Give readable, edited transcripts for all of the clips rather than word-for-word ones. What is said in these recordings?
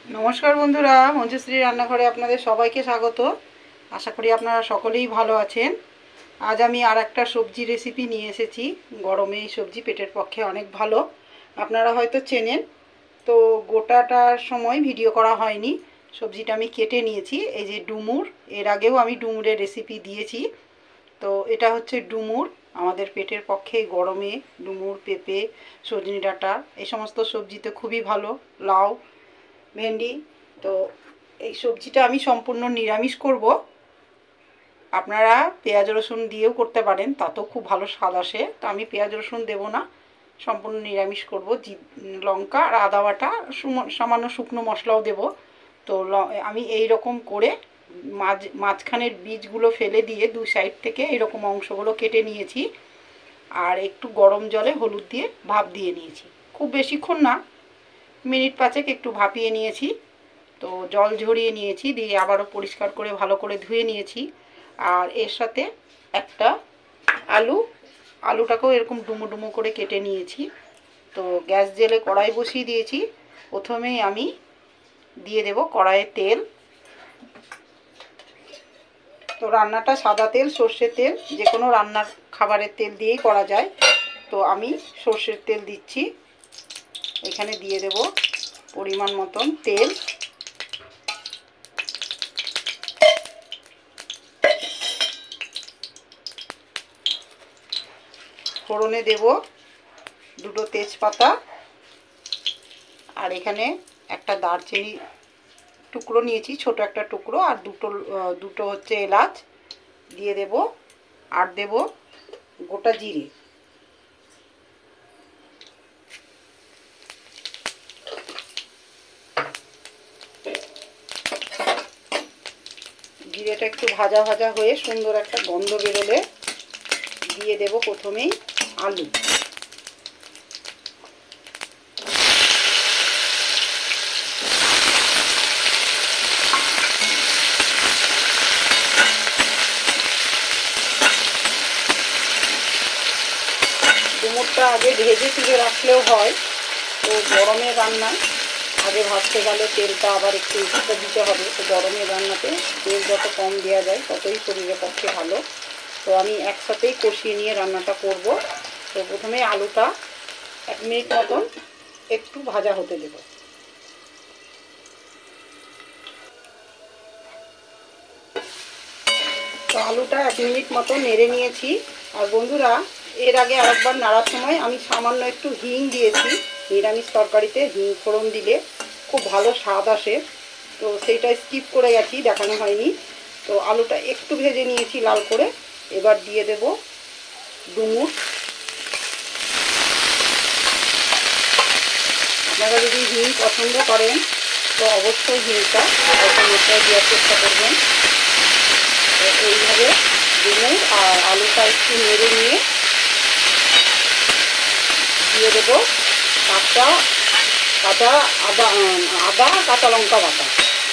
नमस्कार बंधुरा मंजुश्री रान्नाघरे आपनादेर सबाइके स्वागत। आशा करी आपनारा सकलेई भालो आछेन। आज आमी आर एकटा सब्जी रेसिपि निये एसेछि। गरमे एई सब्जी पेटेर पक्षे अनेक भालो, आपनारा हयतो चेनेन। तो गोटाटार समय भिडियो करा हयनि, सब्जिटा आमी केटे नियेछि। एई जे डुमुर, एर आगेओ आमी डुमुरेर रेसिपि दियेछि। तो एटा हच्छे डुमुर, आमादेर पेटेर पक्षे गरमे डुमुर, पेঁপে, सजने डाँटा এই সমস্ত সবজিতে খুবই ভালো। লাউ, ভেন্ডি। তো এই সবজিটা আমি সম্পূর্ণ নিরামিষ করব। আপনারা পেঁয়াজ রসুন দিয়েও করতে পারেন, তাতেও খুব ভালো স্বাদ আসে। তো আমি পেঁয়াজ রসুন দেব না, সম্পূর্ণ নিরামিষ করব। লঙ্কা আর আদা বাটা, সামান্য শুকনো মশলাও দেব। তো আমি এই রকম করে মাঝখানের বীজগুলো ফেলে দিয়ে দু সাইড থেকে এইরকম অংশগুলো কেটে নিয়েছি। আর একটু গরম জলে হলুদ দিয়ে ভাপ দিয়ে নিয়েছি। খুব বেশিক্ষণ না, মিনিট পাঁচেক একটু ভাপিয়ে নিয়েছি। তো জল ঝরিয়ে নিয়েছি, দিয়ে আবারও পরিষ্কার করে ভালো করে ধুয়ে নিয়েছি। আর এর সাথে একটা আলুটাকেও এরকম ডুমো ডুমো করে কেটে নিয়েছি। তো গ্যাস জেলে কড়াই বসিয়ে দিয়েছি। প্রথমেই আমি দিয়ে দেব কড়াইয়ে তেল। তো রান্নাটা সাদা তেল, সর্ষের তেল, যে কোনো রান্নার খাবারের তেল দিয়েই করা যায়। তো আমি সর্ষের তেল দিচ্ছি। এখানে দিয়ে দেব পরিমাণ মতন তেল। ফোড়নে দেব দুটো তেজপাতা, আর এখানে একটা দারচিনি টুকরো নিয়েছি, ছোট একটা টুকরো, আর দুটো হচ্ছে এলাচ দিয়ে দেব। আর দেব গোটা জিরে। জিরেটা একটু ভাজা ভাজা হয়ে সুন্দর একটা গন্ধ বেরোলে দিয়ে দেব প্রথমেই আলু। ডুমুরটা আগে ভেজে তুলে রাখলেও হয়। তো গরমের রান্নায় আগে ভাজতে গেলে তেলটা আবার একটু এক্সট্রা দিতে হবে। তো গরমের রান্নাতে তেল যত কম দেওয়া যায় ততই শরীরের পক্ষে ভালো। তো আমি একসাথেই কষিয়ে নিয়ে রান্নাটা করব। তো প্রথমে আলুটা 1 মিনিট মতন একটু ভাজা হতে দেব। তো আলুটা 1 মিনিট মতো নেড়ে নিয়েছি। আর বন্ধুরা, এর আগে আরেকবার নাড়ার সময় আমি সামান্য একটু হিং দিয়েছি। নিরামিষ তরকারিতে হিং ফোড়ন দিলে খুব ভালো স্বাদ আসে। তো সেইটা স্কিপ করে গেছি, দেখানো হয়নি। তো আলুটা একটু ভেজে নিয়েছি লাল করে। এবার দিয়ে দেব ডুমুর। আপনারা যদি হিং পছন্দ করেন তো অবশ্যই হিংটা মাত্রায় দেওয়ার চেষ্টা করবেন। তো এইভাবে ডুমুর আর আলুটা একটু নেড়ে নিয়ে দিয়ে দেব কাঁচা আদা কাঁচা লঙ্কা বাটা।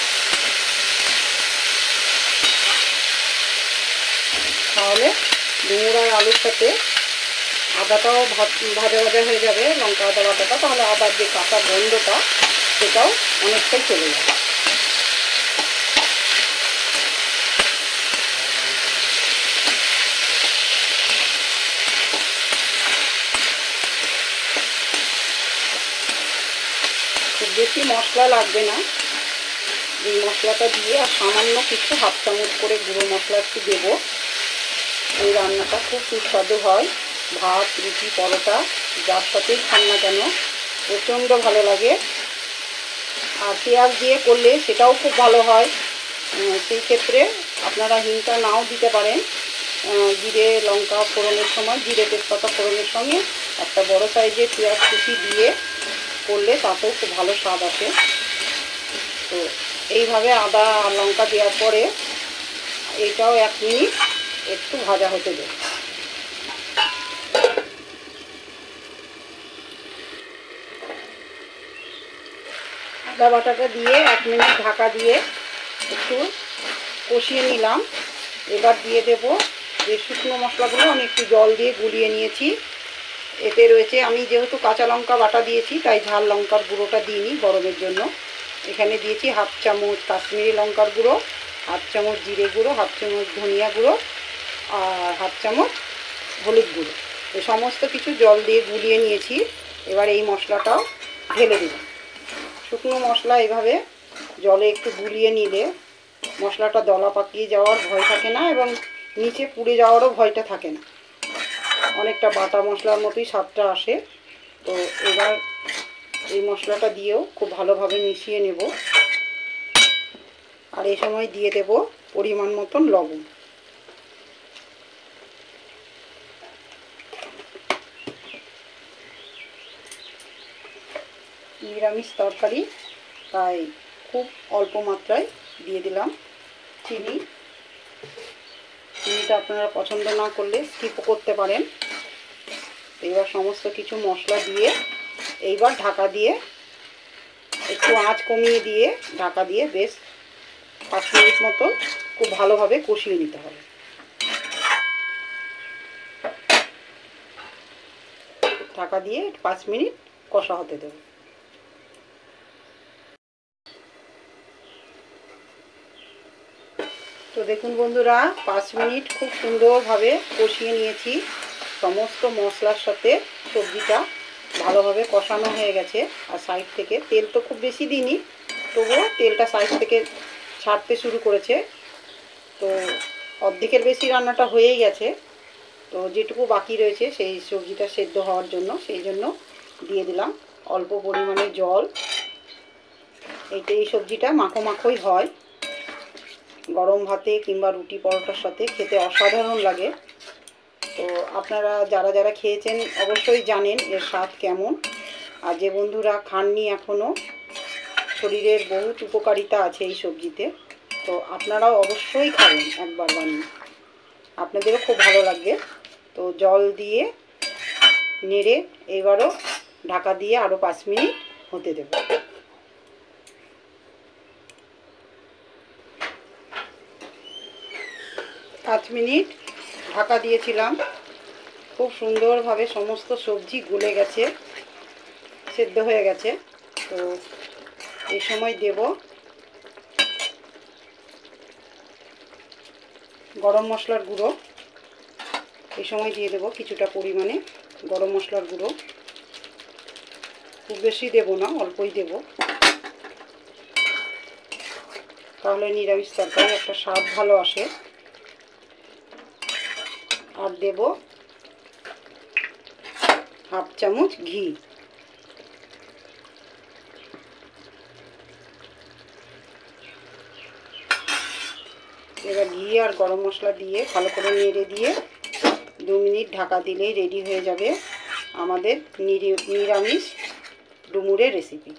তাহলে ডুমুর আর আলুর সাথে আদাটাও ভাজা ভাজা হয়ে যাবে, লঙ্কা আদা বাটাটা। তাহলে আদার যে কাঁচা গন্ধটা সেটাও অনেকটাই চলে যাবে। খুব বেশি মশলা লাগবে না। এই মশলাটা দিয়ে আর সামান্য কিছু হাফ চামচ করে গুঁড়ো মশলা একটু দেবো। এই রান্নাটা খুব সুস্বাদু হয়। ভাত, রুটি, পরোটা যার সাথেই খান না কেন প্রচণ্ড ভালো লাগে। আর পেঁয়াজ দিয়ে করলে সেটাও খুব ভালো হয়। সেই ক্ষেত্রে আপনারা হিংটা নাও দিতে পারেন। জিরে লঙ্কা ফোড়নের সময়, জিরে তেজপাতা ফোড়নের সঙ্গে একটা বড় সাইজের পেঁয়াজ কুচি দিয়ে করলে তাতেও খুব ভালো স্বাদ আসে। তো এইভাবে আদা আর লঙ্কা দেওয়ার পরে এটাও 1 মিনিট একটু ভাজা হতে দেব। আদা বাটাটা দিয়ে 1 মিনিট ঢাকা দিয়ে একটু কষিয়ে নিলাম। এবার দিয়ে দেব যে শুকনো মশলাগুলো আমি একটু জল দিয়ে গুলিয়ে নিয়েছি। এতে রয়েছে, আমি যেহেতু কাঁচা লঙ্কা বাটা দিয়েছি তাই ঝাল লঙ্কার গুঁড়োটা দিইনি গরমের জন্য। এখানে দিয়েছি হাফ চামচ কাশ্মীরি লঙ্কার গুঁড়ো, হাফ চামচ জিরে গুঁড়ো, হাফ চামচ ধনিয়া গুঁড়ো আর হাফ চামচ হলুদ গুঁড়ো। এই সমস্ত কিছু জল দিয়ে গুলিয়ে নিয়েছি। এবার এই মশলাটাও ঢেলে দেব। শুকনো মশলা এভাবে জলে একটু গুলিয়ে নিলে মশলাটা দলা পাকিয়ে যাওয়ার ভয় থাকে না এবং নিচে পুড়ে যাওয়ারও ভয়টা থাকে না। অনেকটা বাটা মশলার মতোই স্বাদটা আসে। তো এবার এই মশলাটা দিয়েও খুব ভালোভাবে মিশিয়ে নেব। আর এই সময় দিয়ে দেব পরিমাণ মতন লবণ। নিরামিষ তরকারি তাই খুব অল্প মাত্রায় দিয়ে দিলাম চিনি। চিনিটা আপনারা পছন্দ না করলে স্কিপও করতে পারেন। এবার সমস্ত কিছু মশলা দিয়ে এইবার ঢাকা দিয়ে একটু আঁচ কমিয়ে দিয়ে ঢাকা দিয়ে বেশ 5 মিনিট মতো খুব ভালোভাবে কষিয়ে নিতে হবে। ঢাকা দিয়ে 5 মিনিট কষা হতে দেব। তো দেখুন বন্ধুরা, 5 মিনিট খুব সুন্দরভাবে কষিয়ে নিয়েছি। সমস্ত মশলার সাথে সবজিটা ভালোভাবে কষানো হয়ে গেছে। আর সাইড থেকে তেল তো খুব বেশি দিইনি, তবুও তেলটা সাইড থেকে ছাড়তে শুরু করেছে। তো অর্ধেকের বেশি রান্নাটা হয়েই গেছে। তো যেটুকু বাকি রয়েছে সেই সবজিটা সেদ্ধ হওয়ার জন্য, সেই জন্য দিয়ে দিলাম অল্প পরিমাণে জল। এই সবজিটা মাখো মাখোই হয়। গরম ভাতে কিংবা রুটি পরোটার সাথে খেতে অসাধারণ লাগে। তো আপনারা যারা যারা খেয়েছেন অবশ্যই জানেন এর স্বাদ কেমন। আর যে বন্ধুরা খাননি এখনও, শরীরের বহুত উপকারিতা আছে এই সবজিতে। তো আপনারাও অবশ্যই খাবেন একবার বানিয়ে, আপনাদেরও খুব ভালো লাগবে। তো জল দিয়ে নেড়ে এবারও ঢাকা দিয়ে আরও 5 মিনিট হতে দেব। পাঁচ মিনিট ঢাকা দিয়েছিলাম। খুব সুন্দরভাবে সমস্ত সবজি গলে গেছে, সেদ্ধ হয়ে গেছে। তো এই সময় দেব গরম মশলার গুঁড়ো। এই সময় দিয়ে দেব কিছুটা পরিমাণে গরম মশলার গুঁড়ো। খুব বেশি দেব না, অল্পই দেব, তাহলে নিরামিষ তরকারি একটা স্বাদ ভালো আসে। আর দেব হাফ চামচ ঘি। এবার ঘি আর গরম মশলা দিয়ে ভালো করে নেড়ে দিয়ে 2 মিনিট ঢাকা দিলেই রেডি হয়ে যাবে আমাদের নিরামিষ ডুমুরের রেসিপি।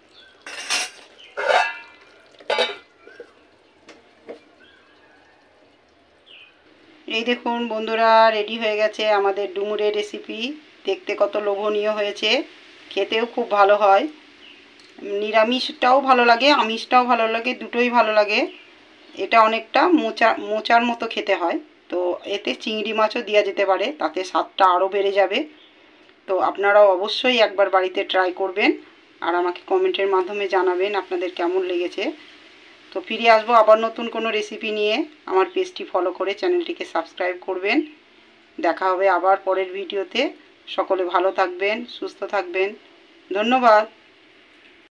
এই দেখুন বন্ধুরা, রেডি হয়ে গেছে আমাদের ডুমুরের রেসিপি। দেখতে কত লোভনীয় হয়েছে, খেতেও খুব ভালো হয়। নিরামিষটাও ভালো লাগে, আমিষটাও ভালো লাগে, দুটোই ভালো লাগে। এটা অনেকটা মোচার মতো খেতে হয়। তো এতে চিংড়ি মাছও দেওয়া যেতে পারে, তাতে স্বাদটা আরও বেড়ে যাবে। তো আপনারাও অবশ্যই একবার বাড়িতে ট্রাই করবেন আর আমাকে কমেন্টের মাধ্যমে জানাবেন আপনাদের কেমন লেগেছে। তো ফিরে আসবো আবার নতুন কোনো রেসিপি নিয়ে। আমার পেজটি ফলো করে চ্যানেলটিকে সাবস্ক্রাইব করবেন। দেখা হবে আবার পরের ভিডিওতে। সকলে ভালো থাকবেন, সুস্থ থাকবেন। ধন্যবাদ।